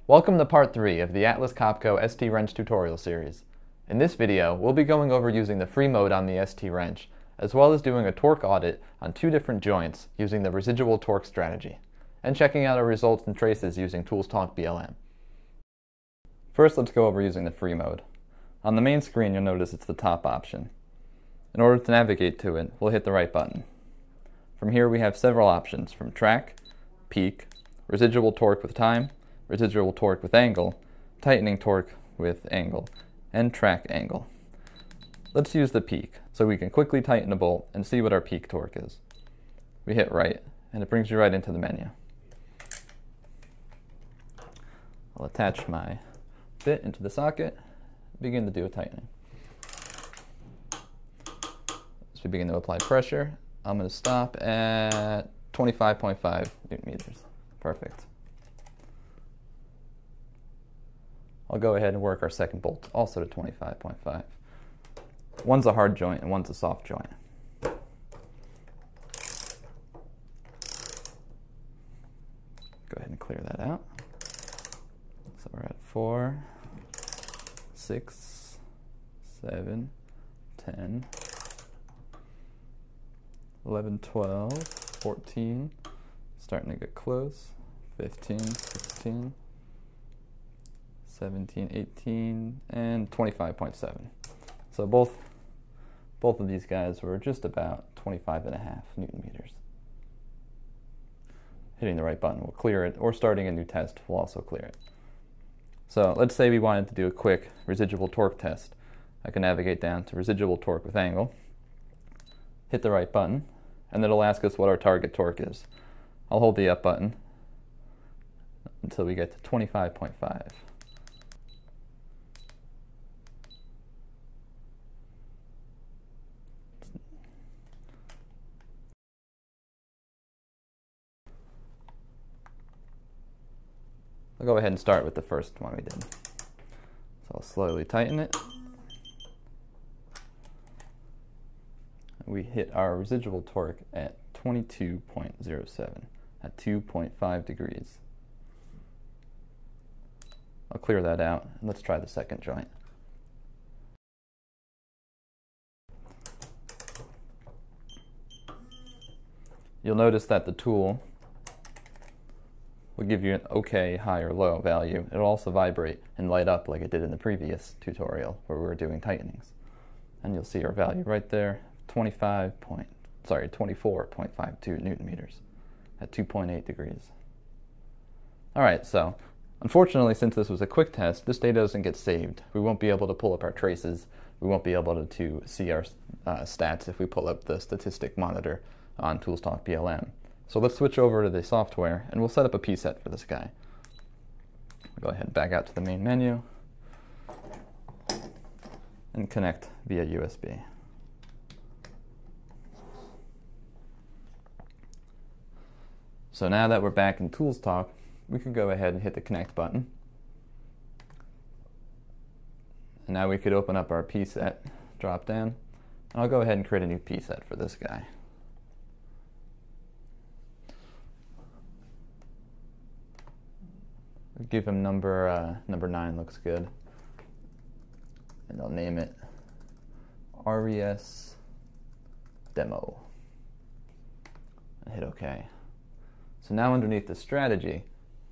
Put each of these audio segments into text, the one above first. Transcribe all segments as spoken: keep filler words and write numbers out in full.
Welcome to part three of the AtlasCopco STwrench tutorial series. In this video, we'll be going over using the free mode on the STwrench, as well as doing a torque audit on two different joints using the residual torque strategy, and checking out our results and traces using ToolsTalk B L M. First, let's go over using the free mode. On the main screen, you'll notice it's the top option. In order to navigate to it, we'll hit the right button. From here, we have several options from track, peak, residual torque with time, residual torque with angle, tightening torque with angle, and track angle. Let's use the peak so we can quickly tighten a bolt and see what our peak torque is. We hit right, and it brings you right into the menu. I'll attach my bit into the socket, begin to do a tightening. As we begin to apply pressure, I'm going to stop at twenty-five point five newton meters. Perfect. I'll go ahead and work our second bolt, also to twenty-five point five. One's a hard joint and one's a soft joint. Go ahead and clear that out. So we're at four, six, seven, ten, eleven, twelve, fourteen, starting to get close, fifteen, sixteen, seventeen, eighteen, and twenty-five point seven. So both, both of these guys were just about twenty-five and a half newton meters. Hitting the right button will clear it, or starting a new test will also clear it. So let's say we wanted to do a quick residual torque test. I can navigate down to residual torque with angle, hit the right button, and it'll ask us what our target torque is. I'll hold the up button until we get to twenty-five point five. I'll go ahead and start with the first one we did. So I'll slowly tighten it. We hit our residual torque at twenty-two point zero seven, at two point five degrees. I'll clear that out, and let's try the second joint. You'll notice that the tool will give you an okay high or low value. It'll also vibrate and light up like it did in the previous tutorial where we were doing tightenings. And you'll see our value right there, twenty-five point, sorry, twenty-four point five two newton meters at two point eight degrees. All right, so unfortunately, since this was a quick test, this data doesn't get saved. We won't be able to pull up our traces. We won't be able to, to see our uh, stats if we pull up the statistic monitor on ToolsTalk B L M. So let's switch over to the software, and we'll set up a Pset for this guy. Go ahead and back out to the main menu and connect via U S B. So now that we're back in ToolsTalk, we can go ahead and hit the connect button. And now we could open up our Pset drop down. And I'll go ahead and create a new Pset for this guy. Give him number uh, number nine, looks good, and I'll name it R E S Demo and hit OK. So now underneath the strategy,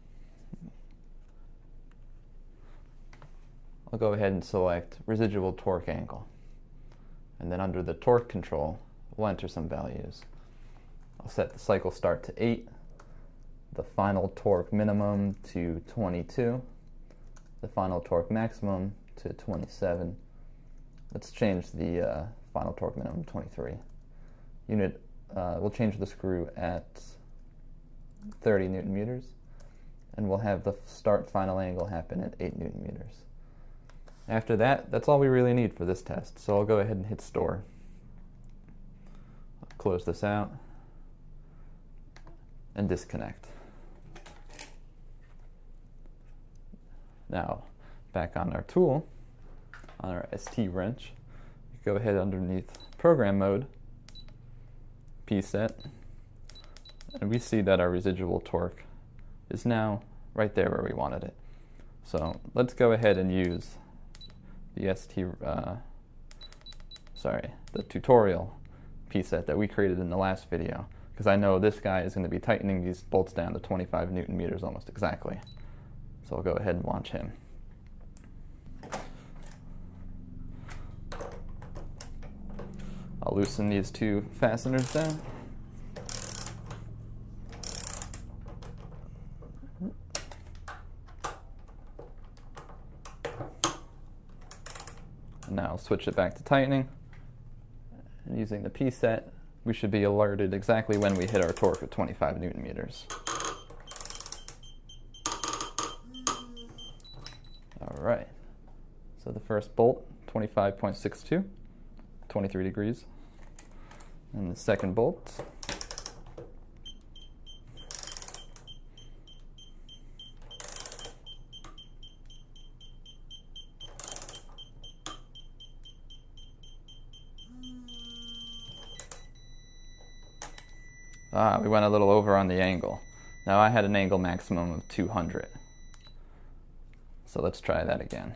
I'll go ahead and select residual torque angle, and then under the torque control, we'll enter some values. I'll set the cycle start to eight. The final torque minimum to twenty-two, the final torque maximum to twenty-seven. Let's change the uh, final torque minimum to twenty-three. Unit, uh, we'll change the screw at thirty newton meters, and we'll have the start final angle happen at eight newton meters. After that, that's all we really need for this test, so I'll go ahead and hit store. I'll close this out and disconnect. Now, back on our tool, on our STwrench, go ahead underneath program mode, Pset, and we see that our residual torque is now right there where we wanted it. So let's go ahead and use the S T, uh, sorry, the tutorial Pset that we created in the last video, because I know this guy is going to be tightening these bolts down to twenty-five newton meters almost exactly. So I'll go ahead and launch him. I'll loosen these two fasteners down. And now I'll switch it back to tightening. And using the Pset, we should be alerted exactly when we hit our torque of twenty-five newton meters. All right, so the first bolt, twenty-five point six two, twenty-three degrees. And the second bolt, ah, we went a little over on the angle. Now I had an angle maximum of two hundred. So let's try that again.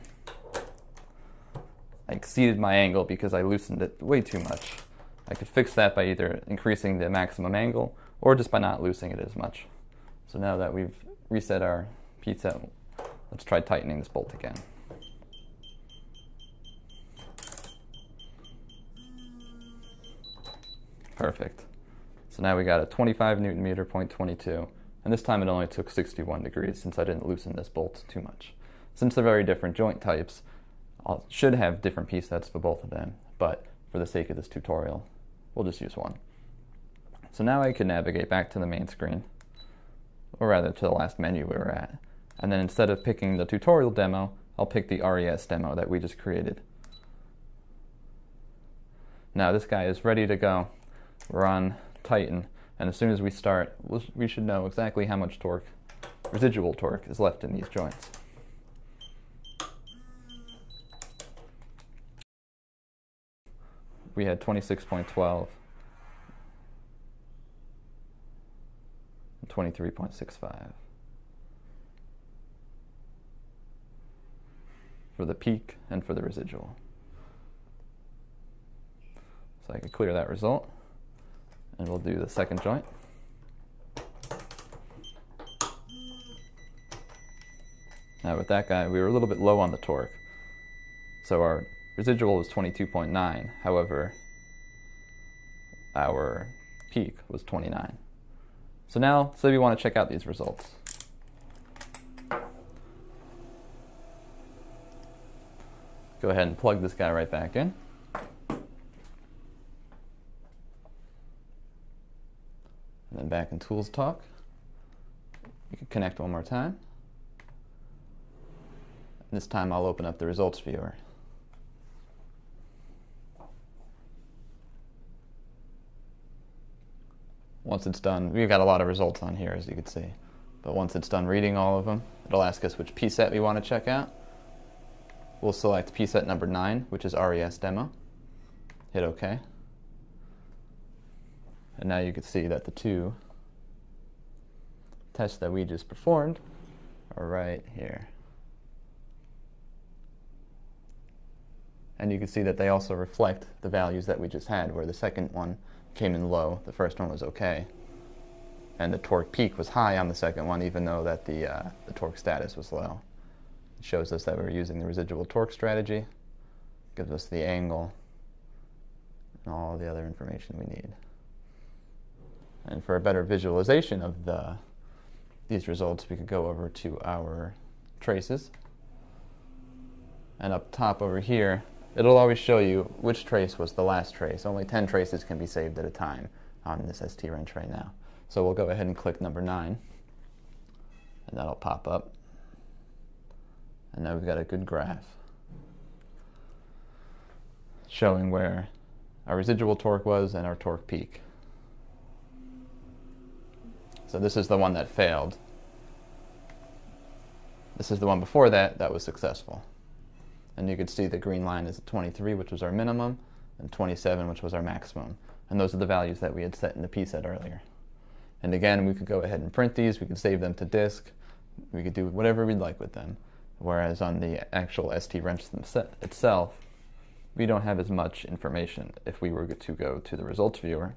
I exceeded my angle because I loosened it way too much. I could fix that by either increasing the maximum angle or just by not loosening it as much. So now that we've reset our Pset, let's try tightening this bolt again. Perfect. So now we got a twenty-five newton meter, point two two, and this time it only took sixty-one degrees since I didn't loosen this bolt too much. Since they're very different joint types, I should have different Psets for both of them, but for the sake of this tutorial, we'll just use one. So now I can navigate back to the main screen, or rather to the last menu we were at, and then instead of picking the tutorial demo, I'll pick the R E S demo that we just created. Now this guy is ready to go. We're on tighten, and as soon as we start, we'll, we should know exactly how much torque, residual torque, is left in these joints. We had twenty-six point one two and twenty-three point six five. For the peak and for the residual. So I can clear that result, and we'll do the second joint. Now with that guy, we were a little bit low on the torque. So our residual was twenty-two point nine, however, our peak was twenty-nine. So now, say we want to check out these results. Go ahead and plug this guy right back in. And then back in ToolsTalk, we can connect one more time. And this time I'll open up the results viewer. Once it's done, we've got a lot of results on here, as you can see. But once it's done reading all of them, it'll ask us which Pset we want to check out. We'll select Pset number nine, which is R E S demo. Hit OK. And now you can see that the two tests that we just performed are right here. And you can see that they also reflect the values that we just had, where the second one came in low, the first one was okay, and the torque peak was high on the second one, even though that the, uh, the torque status was low. It shows us that we're using the residual torque strategy, gives us the angle, and all the other information we need. And for a better visualization of the, these results, we could go over to our traces, and up top over here, it'll always show you which trace was the last trace. Only ten traces can be saved at a time on this STwrench right now. So we'll go ahead and click number nine, and that'll pop up. And now we've got a good graph showing where our residual torque was and our torque peak. So this is the one that failed. This is the one before that that was successful. And you can see the green line is twenty-three, which was our minimum, and twenty-seven, which was our maximum. And those are the values that we had set in the Pset earlier. And again, we could go ahead and print these. We could save them to disk. We could do whatever we'd like with them. whereas on the actual STwrench itself, we don't have as much information. If we were to go to the results viewer,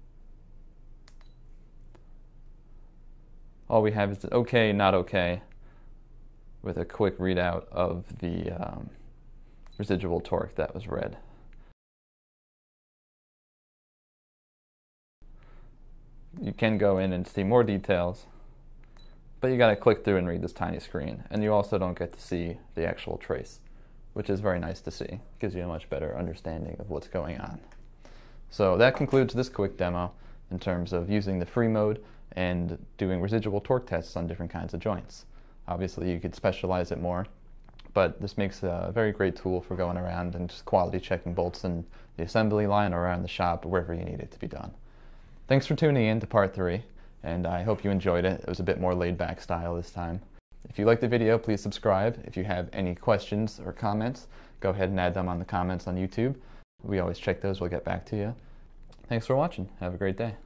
all we have is okay, not okay, with a quick readout of the um, residual torque that was read. You can go in and see more details, but you gotta click through and read this tiny screen, and you also don't get to see the actual trace, which is very nice to see. It gives you a much better understanding of what's going on. So that concludes this quick demo in terms of using the free mode and doing residual torque tests on different kinds of joints. Obviously you could specialize it more, but this makes a very great tool for going around and just quality checking bolts in the assembly line or around the shop, wherever you need it to be done. Thanks for tuning in to part three, and I hope you enjoyed it. It was a bit more laid back style this time. If you liked the video, please subscribe. If you have any questions or comments, go ahead and add them on the comments on YouTube. We always check those, we'll get back to you. Thanks for watching. Have a great day.